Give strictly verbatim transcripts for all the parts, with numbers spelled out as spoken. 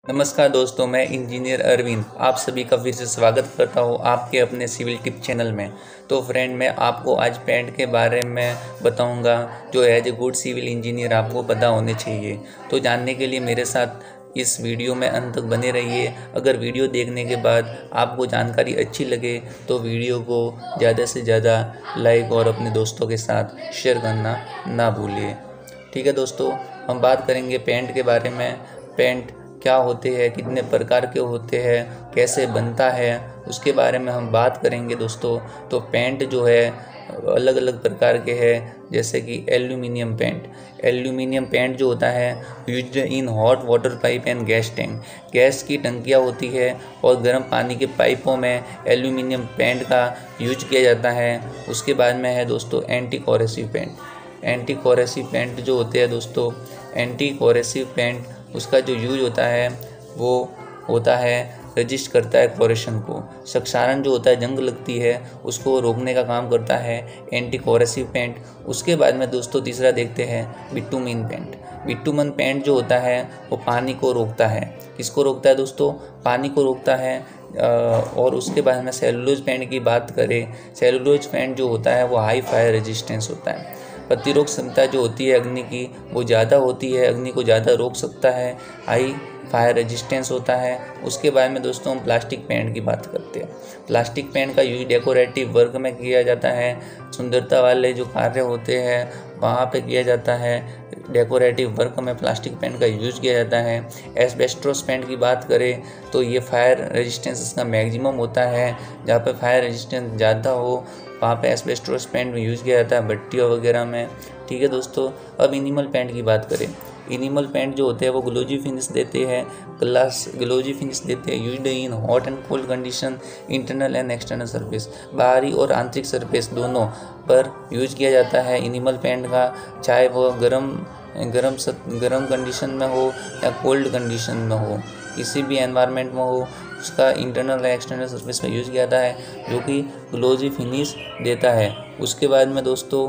नमस्कार दोस्तों, मैं इंजीनियर अरविंद आप सभी का फिर से स्वागत करता हूँ आपके अपने सिविल टिप चैनल में। तो फ्रेंड, मैं आपको आज पेंट के बारे में बताऊँगा जो as a good civil engineer आपको पता होने चाहिए। तो जानने के लिए मेरे साथ इस वीडियो में अंत तक बने रहिए। अगर वीडियो देखने के बाद आपको जानकारी अच्छी लगे तो वीडियो को ज़्यादा से ज़्यादा लाइक और अपने दोस्तों के साथ शेयर करना ना भूलिए। ठीक है दोस्तों, हम बात करेंगे पेंट के बारे में। पेंट क्या होते हैं, कितने प्रकार के होते हैं, कैसे बनता है, उसके बारे में हम बात करेंगे दोस्तों। तो पेंट जो है अलग अलग प्रकार के हैं, जैसे कि एल्यूमिनियम पेंट। एल्यूमिनियम पेंट जो होता है used in hot water pipe and gas tank. Gas की टंकियाँ होती है और गर्म पानी के पाइपों में एल्यूमिनियम पेंट का यूज किया जाता है। उसके बाद में है दोस्तों anti corrosive paint. Anti corrosive paint जो होते हैं दोस्तों, एंटी कोरेसिव पेंट उसका जो यूज होता है वो होता है रजिस्ट करता है कोरेशन को। क्षारण जो होता है, जंग लगती है, उसको रोकने का काम करता है एंटी कोरेसिव पेंट। उसके बाद में दोस्तों तीसरा देखते हैं बिटुमिन पेंट। बिटुमिन पेंट जो होता है वो पानी को रोकता है। किसको रोकता है दोस्तों? पानी को रोकता है। और उसके बाद में सेलुलोज पेंट की बात करें, सेलुलोज पेंट जो होता है वो हाई फायर रेजिस्टेंस होता है। प्रतिरोध क्षमता जो होती है अग्नि की वो ज़्यादा होती है, अग्नि को ज़्यादा रोक सकता है, हाई फायर रेजिस्टेंस होता है। उसके बाद में दोस्तों हम प्लास्टिक पेंट की बात करते हैं। प्लास्टिक पेंट का यूज डेकोरेटिव वर्क में किया जाता है। सुंदरता वाले जो कार्य होते हैं वहाँ पे किया जाता है। डेकोरेटिव वर्क में प्लास्टिक पेंट का यूज किया जाता है। एस्बेस्टोस पेंट की बात करें तो ये फायर रेजिस्टेंस इसका मैक्सिमम होता है। जहाँ पे फायर रेजिस्टेंस ज़्यादा हो वहाँ पे एस्बेस्टोस पेंट में यूज़ किया जाता है, भट्टियों वगैरह में। ठीक है दोस्तों, अब इनिमल पेंट की बात करें। इनिमल पेंट जो होते हैं वो ग्लोजी फिनिश देते हैं, ग्लास ग्लोजी फिनिश देते हैं। Used in hot and cold condition, internal and external surface, बाहरी और आंतरिक सरफेस दोनों पर यूज किया जाता है इनिमल पेंट का। चाहे वो गर्म गर्म गर्म कंडीशन में हो या कोल्ड कंडीशन में हो, किसी भी एनवायरनमेंट में हो, उसका इंटरनल या एक्सटर्नल सरफेस में यूज किया जाता है जो कि ग्लोजी फिनिश देता है। उसके बाद में दोस्तों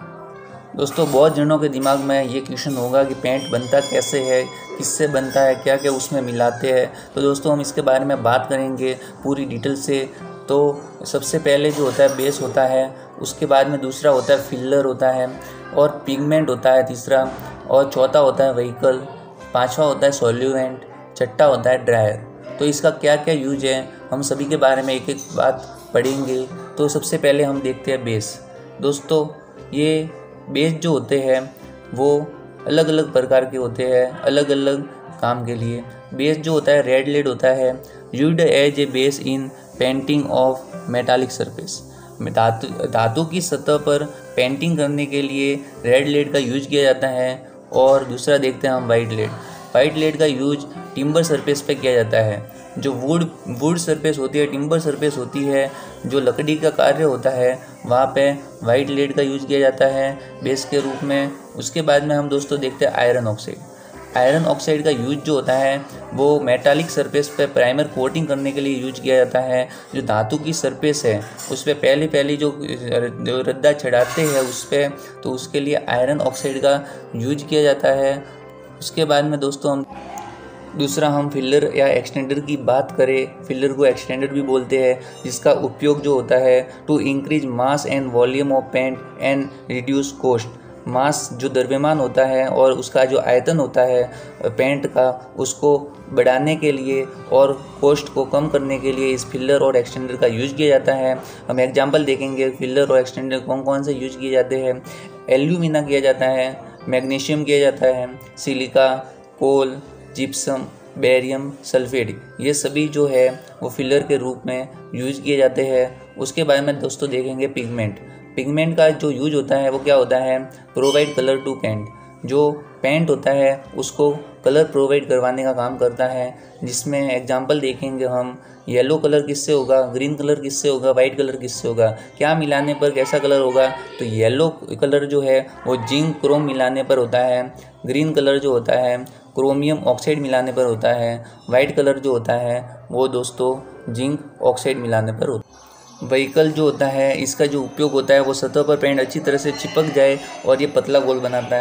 दोस्तों बहुत जनों के दिमाग में ये क्वेश्चन होगा कि पेंट बनता कैसे है, किससे बनता है, क्या क्या उसमें मिलाते हैं। तो दोस्तों हम इसके बारे में बात करेंगे पूरी डिटेल से। तो सबसे पहले जो होता है बेस होता है, उसके बाद में दूसरा होता है फिलर होता है, और पिगमेंट होता है तीसरा, और चौथा होता है व्हीकल, पांचवा होता है सॉल्यूएंट, छठा होता है ड्रायर। तो इसका क्या क्या यूज है हम सभी के बारे में एक एक बात पढ़ेंगे। तो सबसे पहले हम देखते हैं बेस। दोस्तों ये बेस जो होते हैं वो अलग अलग प्रकार के होते हैं, अलग अलग काम के लिए। बेस जो होता है रेड लेड होता है, used as a base in painting of metallic surface. धातु धातु की सतह पर पेंटिंग करने के लिए रेड लेड का यूज किया जाता है। और दूसरा देखते हैं हम वाइट लेड। वाइट लेड का यूज टिम्बर सरफेस पे किया जाता है। जो वुड वुड सरफेस होती है, टिम्बर सरफेस होती है, जो लकड़ी का कार्य होता है, वहाँ पे वाइट लेड का यूज किया जाता है बेस के रूप में। उसके बाद में हम दोस्तों देखते हैं आयरन ऑक्साइड। आयरन ऑक्साइड का यूज जो होता है वो मेटालिक सरफेस पे प्राइमर कोटिंग करने के लिए यूज किया जाता है। जो धातु की सरफेस है उस पर पहले पहले जो रद्दा चढ़ाते हैं उस पर, तो उसके लिए आयरन ऑक्साइड का यूज किया जाता है। उसके बाद में दोस्तों हम दूसरा हम फिलर या एक्सटेंडर की बात करें। फिलर को एक्सटेंडर भी बोलते हैं, जिसका उपयोग जो होता है to increase mass and volume of paint and reduce cost. Mass जो द्रव्यमान होता है और उसका जो आयतन होता है पेंट का, उसको बढ़ाने के लिए और कॉस्ट को कम करने के लिए इस फिलर और एक्सटेंडर का यूज किया जाता है। हम एग्जांपल देखेंगे फिलर और एक्सटेंडर कौन कौन से यूज किए जाते हैं। एल्यूमिना किया जाता है, मैग्नीशियम किया जाता है, silica, coal, gypsum, barium sulphate, ये सभी जो है वो फिलर के रूप में यूज किए जाते हैं। उसके बारे में दोस्तों देखेंगे पिगमेंट। पिगमेंट का जो यूज होता है वो क्या होता है? Provide colour to paint. जो पेंट होता है उसको कलर प्रोवाइड करवाने का काम करता है, जिसमें एग्जांपल देखेंगे हम। येलो कलर किससे होगा, ग्रीन कलर किससे होगा, वाइट कलर किससे होगा, क्या मिलाने पर कैसा कलर होगा? तो येलो कलर जो है वो जिंक क्रोम मिलाने पर होता है। ग्रीन कलर जो होता है क्रोमियम ऑक्साइड मिलाने पर होता है। वाइट कलर जो होता है वो दोस्तों जिंक ऑक्साइड मिलाने पर होता है। व्हीकल जो होता है इसका जो उपयोग होता है वो सतह पर पेंट अच्छी तरह से चिपक जाए और ये पतला गोल बनाता है।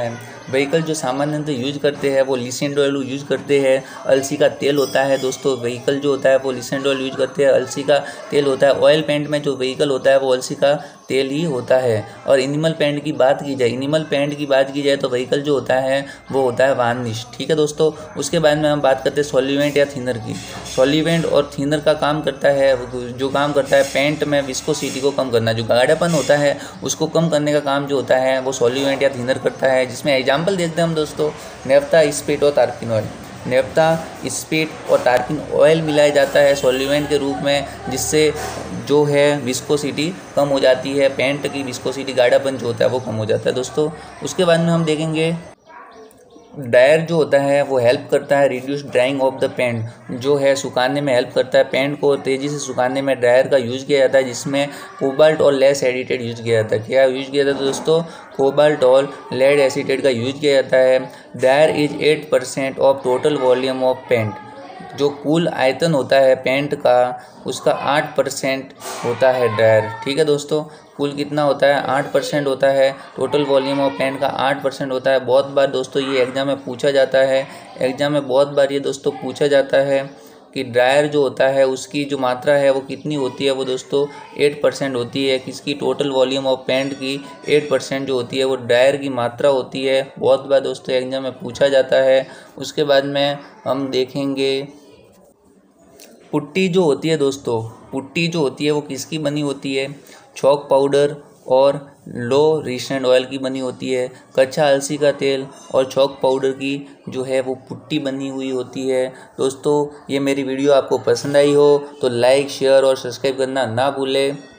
व्हीकल जो सामान्यतः यूज करते हैं वो लिसेंट ऑयल यूज करते हैं। अलसी का तेल होता है दोस्तों, व्हीकल जो होता है वो लिसेंट ऑयल यूज करते हैं, अलसी का तेल होता है। ऑयल पेंट में जो व्हीकल होता है वो अलसी का तेल ही होता है। और एनिमल पेंट की बात की जाए एनिमल पेंट की बात की जाए तो व्हीकल जो होता है वो होता है वार्निश। ठीक है दोस्तों, उसके बाद में हम बात करते हैं सॉल्यूवेंट या थिनर की। सॉल्यूवेंट और थिनर का काम करता है, जो काम करता है पेंट में विस्कोसिटी को कम करना, जो गाढ़ापन होता है उसको कम करने का काम जो होता है वो सॉल्यूवेंट या थिनर करता है। जिसमें एग्जाम्पल देखते हैं हम दोस्तों, नेफ्था, स्पीट और तारकिन ऑयल। नेफ्था, स्पीट और तारकिन ऑयल मिलाया जाता है सॉल्यूवेंट के रूप में, जिससे जो है विस्कोसिटी कम हो जाती है, पेंट की विस्कोसिटी गाढ़ापन जो होता है वो कम हो जाता है दोस्तों। उसके बाद में हम देखेंगे ड्रायर जो होता है वो हेल्प करता है reduce drying of the paint, जो है सुखाने में हेल्प करता है। पेंट को तेज़ी से सुखाने में ड्रायर का यूज़ किया जाता है, जिसमें कोबाल्ट और लेस एडिटेड यूज़ किया जाता है। क्या यूज़ किया जाता है दोस्तों? कोबाल्ट और लेड एसिटेट का यूज़ किया जाता है। Dryer is eight percent of total volume of paint, जो कुल आयतन होता है पेंट का उसका आठ परसेंट होता है ड्रायर। ठीक है दोस्तों, कुल कितना होता है? आठ परसेंट होता है। टोटल वॉल्यूम ऑफ पेंट का आठ परसेंट होता है। बहुत बार दोस्तों ये एग्ज़ाम में पूछा जाता है, एग्ज़ाम में बहुत बार ये दोस्तों पूछा जाता है कि ड्रायर जो होता है उसकी जो मात्रा है वो कितनी होती है, वो दोस्तों एट परसेंट होती है। किसकी? टोटल वॉल्यूम ऑफ पेंट की एट परसेंट जो होती है वो ड्रायर की मात्रा होती है। बहुत बार दोस्तों एग्ज़ाम में पूछा जाता है। उसके बाद में हम देखेंगे पुट्टी जो होती है दोस्तों, पुट्टी जो होती है वो किसकी बनी होती है? चॉक पाउडर और लो रिसेंट ऑयल की बनी होती है। कच्चा अलसी का तेल और चॉक पाउडर की जो है वो पुट्टी बनी हुई होती है। दोस्तों ये मेरी वीडियो आपको पसंद आई हो तो लाइक, शेयर और सब्सक्राइब करना ना भूलें।